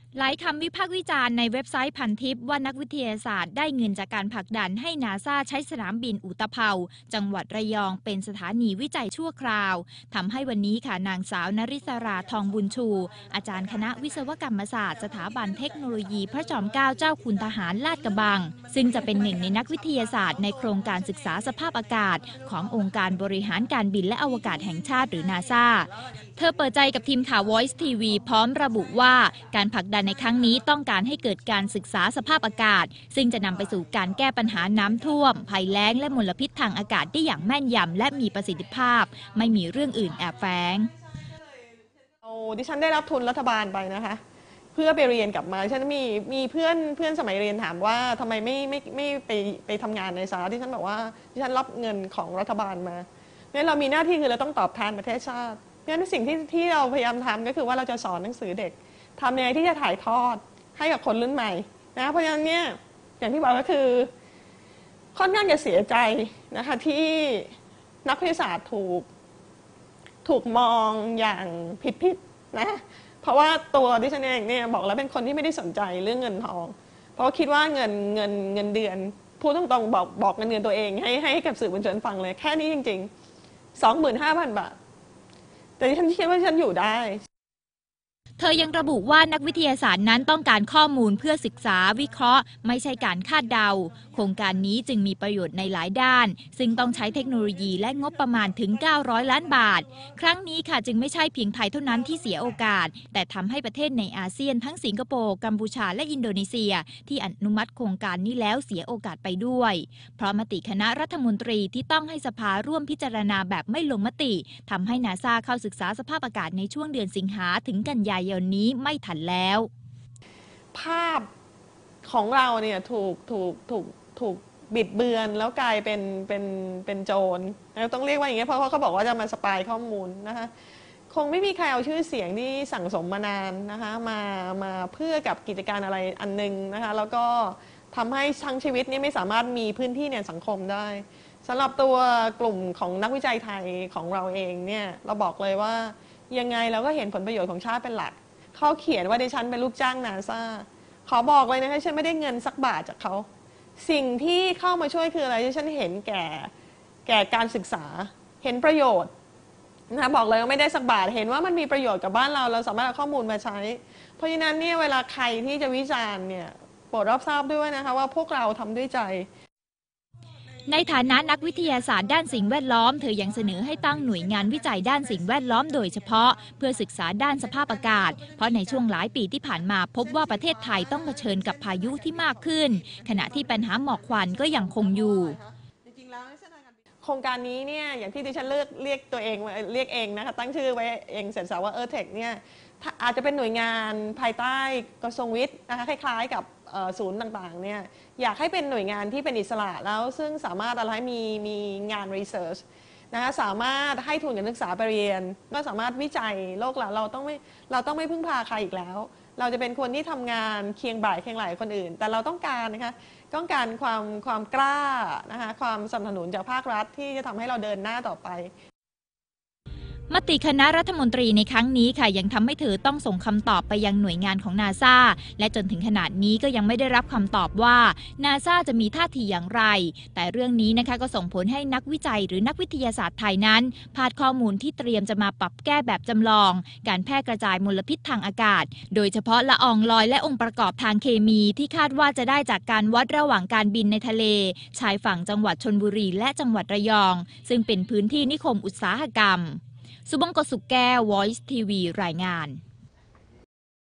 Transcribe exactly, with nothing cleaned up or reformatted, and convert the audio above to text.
หลายคำวิพากษ์วิจารณ์ในเว็บไซต์พันทิปว่านักวิทยาศาสตร์ได้เงินจากการผลักดันให้นาซาใช้สนามบินอุตภเปาจังหวัดระยองเป็นสถานีวิจัยชั่วคราวทำให้วันนี้ค่ะนางสาวนริศราทองบุญชูอาจารย์คณะวิศวกรรมศาสตร์สถาบันเทคโนโลยีพระจอมเกล้าเจ้าคุณทหารลาดกระบังซึ่งจะเป็นหนึ่งในนักวิทยาศาสตร์ในโครงการศึกษาสภาพอากาศขององค์การบริหารการบินและอวกาศแห่งชาติหรือนาซาเธอเปิดใจกับทีมข่าว Voice ที วี พร้อมระบุว่าการผลักดันในครั้งนี้ต้องการให้เกิดการศึกษาสภาพอากาศซึ่งจะนำไปสู่การแก้ปัญหาน้ำท่วมภัยแล้งและมลพิษทางอากาศได้อย่างแม่นยำและมีประสิทธิภาพไม่มีเรื่องอื่นแอบแฝงดิฉันได้รับทุนรัฐบาลไปนะคะเพื่อไปเรียนกลับมาฉันมีมีเพื่อนเพื่อนสมัยเรียนถามว่าทำไมไม่ไม่ไม่ไปไปทำงานในสหรัฐที่ฉันบอกว่าดิฉันรับเงินของรัฐบาลมาเนี่ยเรามีหน้าที่คือเราต้องตอบแทนประเทศชาติงั้นสิ่งที่ที่เราพยายามทำก็คือว่าเราจะสอนหนังสือเด็กทำยังไงที่จะถ่ายทอดให้กับคนรุ่นใหม่นะเพราะฉะนั้นเนี่ยอย่างที่บอกก็คือค่อนข้างจะเสียใจนะคะที่นักวิทยาศาสตร์ถูกถูกมองอย่างผิดๆนะเพราะว่าตัวดิฉันเองเนี่ยบอกแล้วเป็นคนที่ไม่ได้สนใจเรื่องเงินทองเพราะคิดว่าเงินเงินเงินเดือนพูดตรงๆบอกบอกเงินเดือนตัวเองให้ให้กับสื่อมวลชนฟังเลยแค่นี้จริงๆ สองหมื่นห้าพัน บาทแต่ดิฉันคิดว่าฉันอยู่ได้เธอยังระบุว่านักวิทยาศาสตร์นั้นต้องการข้อมูลเพื่อศึกษาวิเคราะห์ไม่ใช่การคาดเดาโครงการนี้จึงมีประโยชน์ในหลายด้านซึ่งต้องใช้เทคโนโลยีและงบประมาณถึงเก้าร้อยล้านบาทครั้งนี้ค่ะจึงไม่ใช่เพียงไทยเท่านั้นที่เสียโอกาสแต่ทำให้ประเทศในอาเซียนทั้งสิงคโปร์กัมพูชาและอินโดนีเซียที่อนุมัติโครงการนี้แล้วเสียโอกาสไปด้วยเพราะมติคณะรัฐมนตรีที่ต้องให้สภาร่วมพิจารณาแบบไม่ลงมติทำให้นาซาเข้าศึกษาสภาพอากาศในช่วงเดือนสิงหาถึงกันยายนนี้ไม่ทันแล้วภาพของเราเนี่ยถูกถูกถูกถูกบิดเบือนแล้วกลายเป็นเป็นเป็นโจรต้องเรียกว่าอย่างนี้เพราะเขาบอกว่าจะมาสปายข้อมูลนะคะคงไม่มีใครเอาชื่อเสียงที่สั่งสมมานานนะคะมามาเพื่อกับกิจการอะไรอันนึงนะคะแล้วก็ทำให้ทั้งชีวิตนี้ไม่สามารถมีพื้นที่ในสังคมได้สำหรับตัวกลุ่มของนักวิจัยไทยของเราเองเนี่ยเราบอกเลยว่ายังไงเราก็เห็นผลประโยชน์ของชาติเป็นหลักเขาเขียนว่าดิฉันเป็นลูกจ้างนาซาขอบอกเลยนะคะฉันไม่ได้เงินสักบาทจากเขาสิ่งที่เข้ามาช่วยคืออะไรที่ฉันเห็นแก่แก่การศึกษาเห็นประโยชน์นะคะบอกเลยว่าไม่ได้สักบาทเห็นว่ามันมีประโยชน์กับบ้านเราเราสามารถเอาข้อมูลมาใช้เพราะฉะนั้นเนี่ยเวลาใครที่จะวิจารณ์เนี่ยโปรดรับทราบด้วยนะคะว่าพวกเราทำด้วยใจในฐานะนักวิทยาศาสตร์ด้านสิ่งแวดล้อมเธอยังเสนอให้ตั้งหน่วยงานวิจัยด้านสิ่งแวดล้อมโดยเฉพาะเพื่อศึกษาด้านสภาพอากาศเพราะในช่วงหลายปีที่ผ่านมาพบว่าประเทศไทยต้องเผชิญกับพายุที่มากขึ้นขณะที่ปัญหาหมอกควันก็ยังคงอยู่โครงการนี้เนี่ยอย่างที่ดิฉันเลือกเรียกตัวเองเรียกเองนะคะตั้งชื่อไว้เองเสร็จสาวว่าเออร์เทคเนี่ยอาจจะเป็นหน่วยงานภายใต้กระทรวงวิทย์นะคะคล้ายๆกับศูนย์ต่างๆเนี่ยอยากให้เป็นหน่วยงานที่เป็นอิสระแล้วซึ่งสามารถอะไรให้มีมีงานรีเสิร์ชนะคะสามารถให้ทุนการศึกษาไปเรียนก็สามารถวิจัยโลกเราเราต้องไม่เราต้องไม่พึ่งพาใครอีกแล้วเราจะเป็นคนที่ทำงานเคียงบ่ายเคียงไหลคนอื่นแต่เราต้องการนะคะต้องการความความกล้านะคะความสนับสนุนจากภาครัฐที่จะทำให้เราเดินหน้าต่อไปมติคณะรัฐมนตรีในครั้งนี้ค่ะยังทำให้เธอต้องส่งคำตอบไปยังหน่วยงานของนาซาและจนถึงขนาดนี้ก็ยังไม่ได้รับคำตอบว่านาซาจะมีท่าทีอย่างไรแต่เรื่องนี้นะคะก็ส่งผลให้นักวิจัยหรือนักวิทยาศาสตร์ไทยนั้นพลาดข้อมูลที่เตรียมจะมาปรับแก้แบบจำลองการแพร่กระจายมลพิษทางอากาศโดยเฉพาะละอองลอยและองค์ประกอบทางเคมีที่คาดว่าจะได้จากการวัดระหว่างการบินในทะเลชายฝั่งจังหวัดชลบุรีและจังหวัดระยองซึ่งเป็นพื้นที่นิคมอุตสาหกรรมสุบงกสุขแก้ว Voice ที วี รายงาน